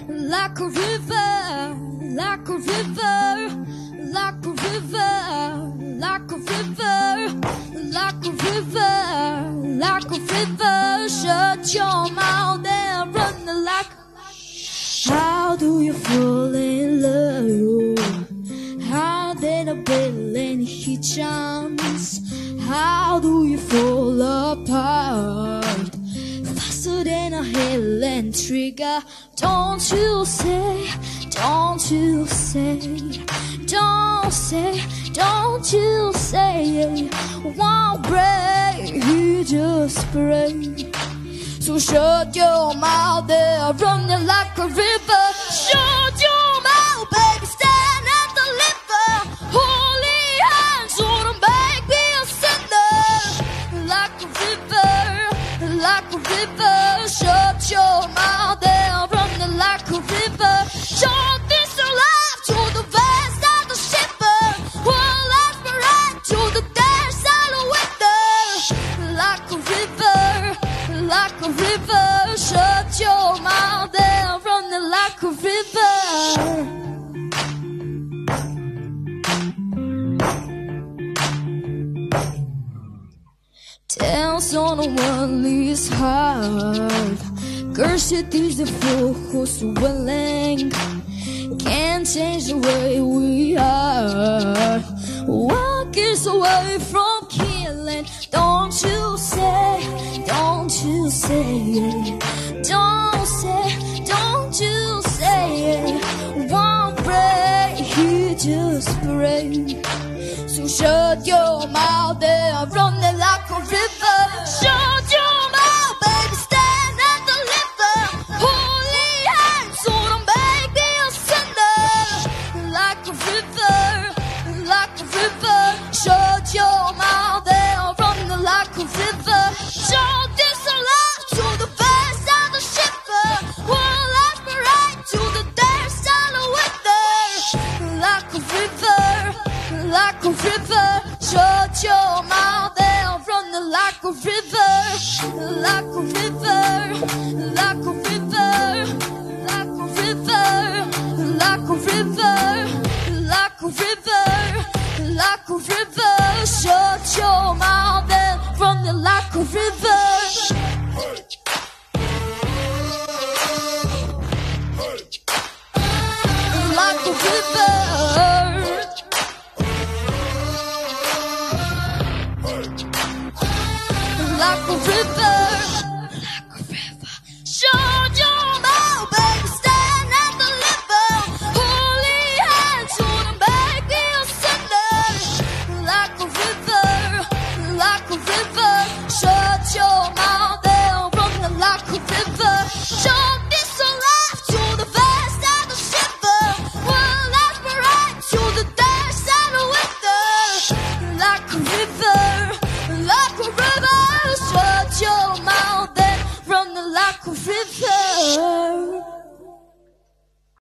like a river, like a river, like a river, like a river, like a river, like a river. Shut your mouth and run like. How do you fall in love? How did I build any chance? How do you fall apart? Faster than a Helen trigger. Don't you say, don't you say, don't say, don't you say. One break, you just break. So shut your mouth, they're running like a river. Shut your mouth, baby, stand and deliver. Holy hands on make me a sinner. Like a river, like a river. Shut your mouth, they're running like a river. Shut this alive to the west and the shipper. One last parade to the dark side of winter. Like a river, like a river. Shut your mouth and running like a river. Dance on a one-lease heart. Cursed is the fool who's willing. Can't change the way we are. Walk is away from killing. Don't you say, don't you say, don't say, don't you say. One break, you just break. So shut your mouth and run